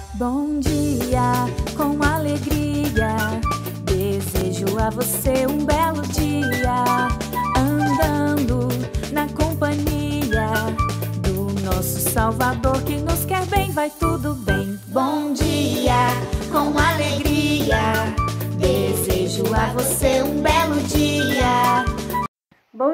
Bom dia, com alegria, desejo a você um belo dia, andando na companhia do nosso Salvador que nos quer bem, vai tudo bem. Bom dia, com alegria, desejo a você um belo dia. Bom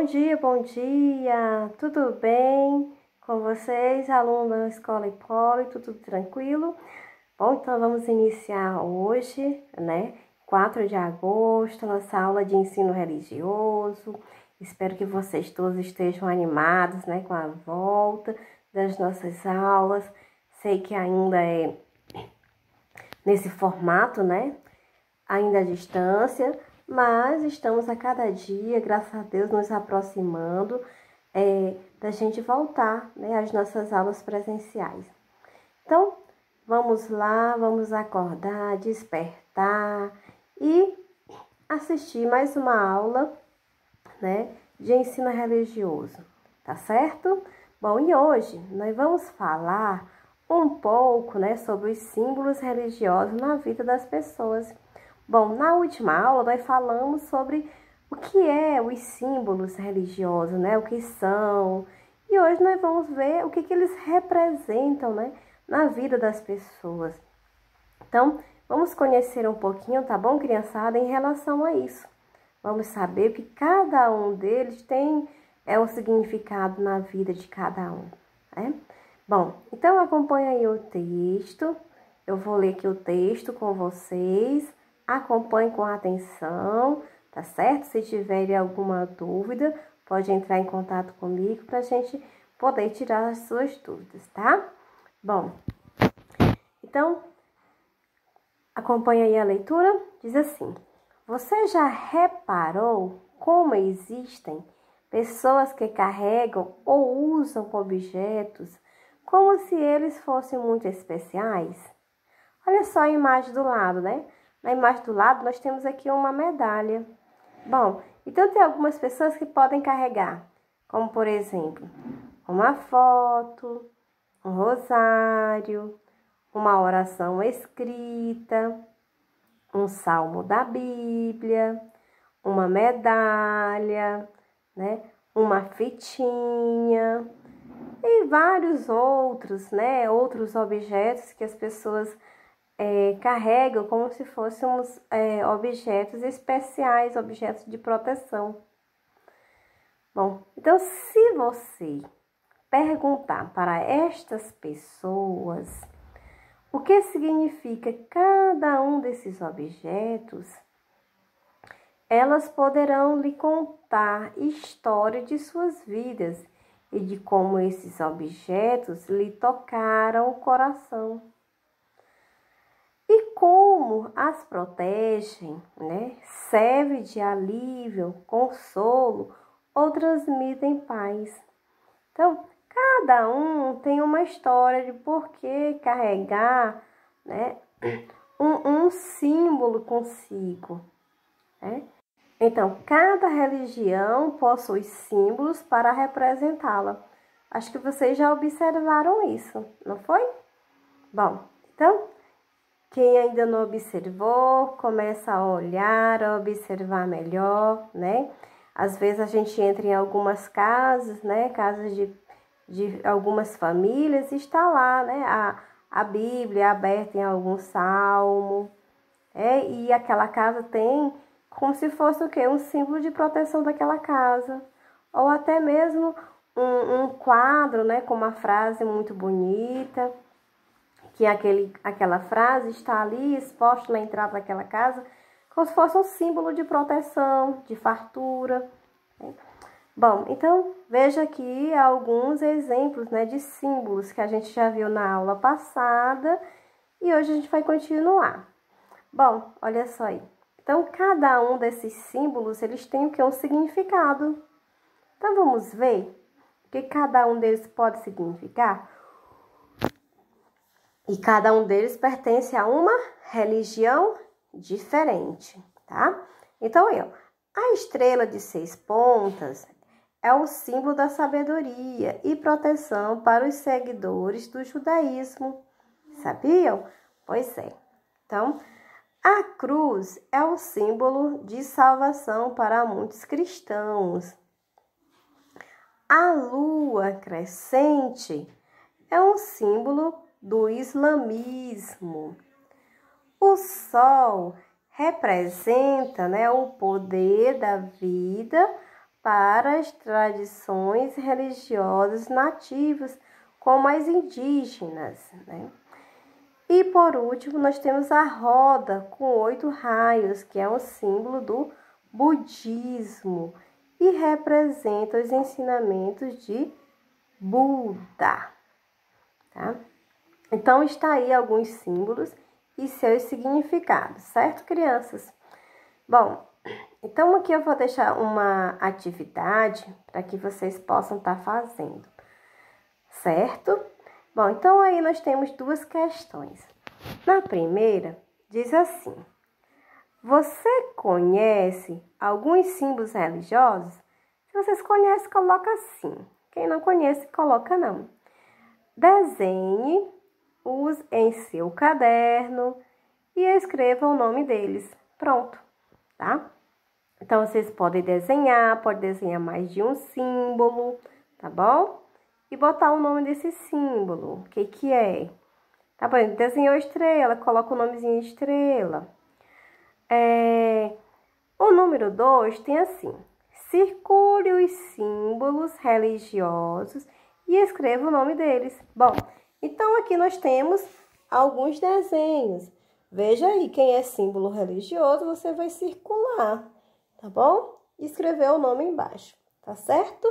dia, tudo bem com vocês, alunos da Escola Hipólio, tudo tranquilo? Bom, então vamos iniciar hoje, 4 de agosto, nossa aula de ensino religioso. Espero que vocês todos estejam animados, com a volta das nossas aulas. Sei que ainda é nesse formato, ainda à distância, mas estamos a cada dia, graças a Deus, nos aproximando da gente voltar, às nossas aulas presenciais. Então, vamos lá, vamos acordar, despertar e assistir mais uma aula, de ensino religioso, tá certo? Bom, e hoje nós vamos falar um pouco, sobre os símbolos religiosos na vida das pessoas. Bom, na última aula nós falamos sobre o que é os símbolos religiosos, o que são. E hoje nós vamos ver o que eles representam, na vida das pessoas. Então, vamos conhecer um pouquinho, tá bom, criançada, em relação a isso. Vamos saber que cada um deles tem um significado na vida de cada um, Bom, então acompanha aí o texto. Eu vou ler aqui o texto com vocês. Acompanhe com atenção, tá certo? Se tiverem alguma dúvida, pode entrar em contato comigo para a gente poder tirar as suas dúvidas, tá? Bom, então, acompanha aí a leitura. Diz assim: você já reparou como existem pessoas que carregam ou usam objetos como se eles fossem muito especiais? Olha só a imagem do lado, Na imagem do lado, nós temos aqui uma medalha. Bom, então tem algumas pessoas que podem carregar, como por exemplo, uma foto, um rosário, uma oração escrita, um salmo da Bíblia, uma medalha, uma fitinha e vários outros, outros objetos que as pessoas carregam como se fôssemos objetos especiais, objetos de proteção. Bom, então se você perguntar para estas pessoas o que significa cada um desses objetos, elas poderão lhe contar história de suas vidas e de como esses objetos lhe tocaram o coração. E como as protegem, serve de alívio, consolo ou transmitem paz. Então, cada um tem uma história de por que carregar, um símbolo consigo, Então, cada religião possui símbolos para representá-la. Acho que vocês já observaram isso, não foi? Bom, então, quem ainda não observou, começa a olhar, a observar melhor, Às vezes a gente entra em algumas casas, casas de algumas famílias, e está lá, a Bíblia aberta em algum salmo, e aquela casa tem como se fosse o quê? Um símbolo de proteção daquela casa, ou até mesmo um quadro, com uma frase muito bonita, que aquela frase está ali exposta na entrada daquela casa, como se fosse um símbolo de proteção, de fartura. Bom, então veja aqui alguns exemplos, de símbolos que a gente já viu na aula passada e hoje a gente vai continuar. Bom, olha só aí. Então, cada um desses símbolos, eles têm o que? Um significado. Então, vamos ver o que cada um deles pode significar? E cada um deles pertence a uma religião diferente, tá? Então, a estrela de 6 pontas é o símbolo da sabedoria e proteção para os seguidores do judaísmo. Sabiam? Pois é. Então, a cruz é o símbolo de salvação para muitos cristãos. A lua crescente é um símbolo do islamismo. O sol representa, o poder da vida para as tradições religiosas nativas, como as indígenas, E por último, nós temos a roda com 8 raios, que é um símbolo do budismo e representa os ensinamentos de Buda, tá? Então, está aí alguns símbolos e seus significados, certo, crianças? Bom, então aqui eu vou deixar uma atividade para que vocês possam estar fazendo, certo? Bom, então aí nós temos 2 questões. Na primeira, diz assim: você conhece alguns símbolos religiosos? Se vocês conhecem, coloca sim. Quem não conhece, coloca não. Desenhe-os em seu caderno e escreva o nome deles. Pronto, tá? Então, vocês podem desenhar, pode desenhar mais de um símbolo, tá bom? E botar o nome desse símbolo. O que é? Tá bom? Desenhou estrela, coloca o nomezinho estrela. O número 2 tem assim: circule os símbolos religiosos e escreva o nome deles. Bom, então aqui nós temos alguns desenhos. Veja aí, quem é símbolo religioso, você vai circular, tá bom? E escrever o nome embaixo, tá certo?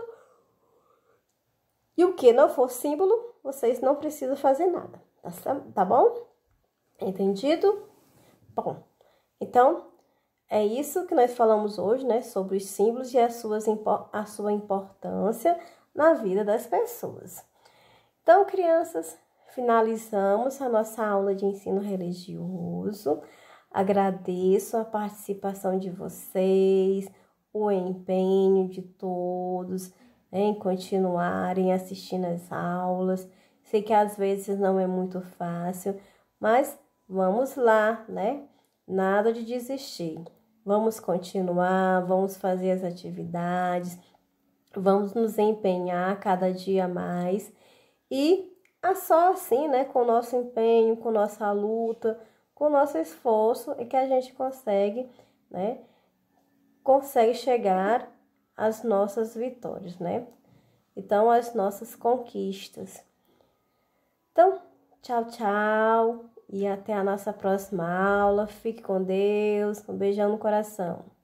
E o que não for símbolo, vocês não precisam fazer nada, tá bom? Entendido? Bom, então é isso que nós falamos hoje, sobre os símbolos e a sua importância na vida das pessoas. Então, crianças, finalizamos a nossa aula de ensino religioso. Agradeço a participação de vocês, o empenho de todos em continuarem assistindo as aulas. Sei que às vezes não é muito fácil, mas vamos lá, Nada de desistir. Vamos continuar, vamos fazer as atividades, vamos nos empenhar cada dia mais. E só assim, com o nosso empenho, com nossa luta, com o nosso esforço, é que a gente consegue, consegue chegar às nossas vitórias, Então, às nossas conquistas. Então, tchau, tchau. E até a nossa próxima aula. Fique com Deus. Um beijão no coração.